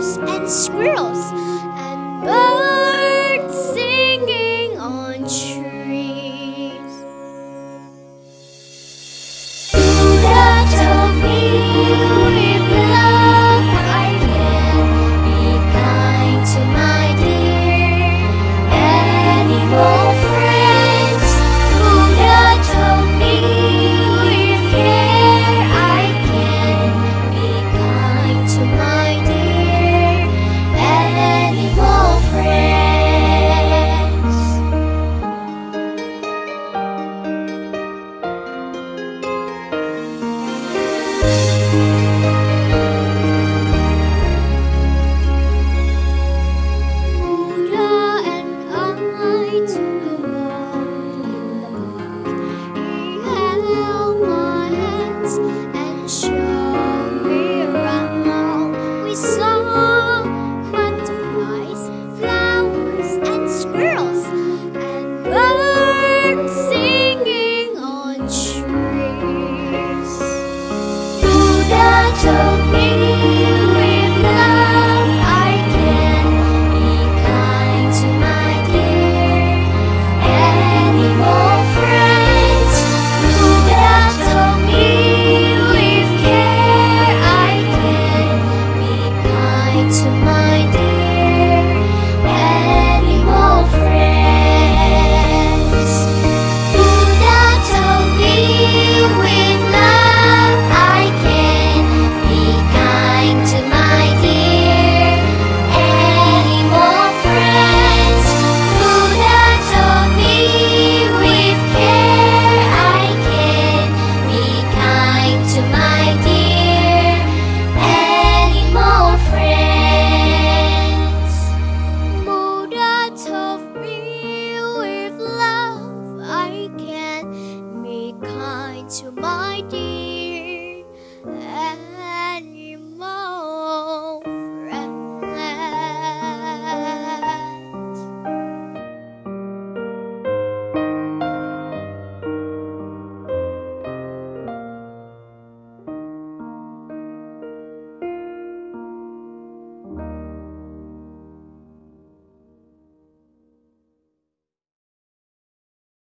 flowers and squirrels and birds singing on trees. Buddha told me with love I can be kind to my dear animal friends. Buddha told me with care I can be kind to my dear animal friends. Buddha and I took a walk. He held my hands and showed me around. We saw butterflies, flowers, and squirrels, and birds singing on trees. Buddha told me with love I can be kind to my dear animal friends. Buddha told me with care I can be kind to my dear animal friends. Buddha told me with love I can be kind to my dear animal friends. Buddha told me with care I can be kind to my dear animal friends. Buddha told me with love I can be kind to my dear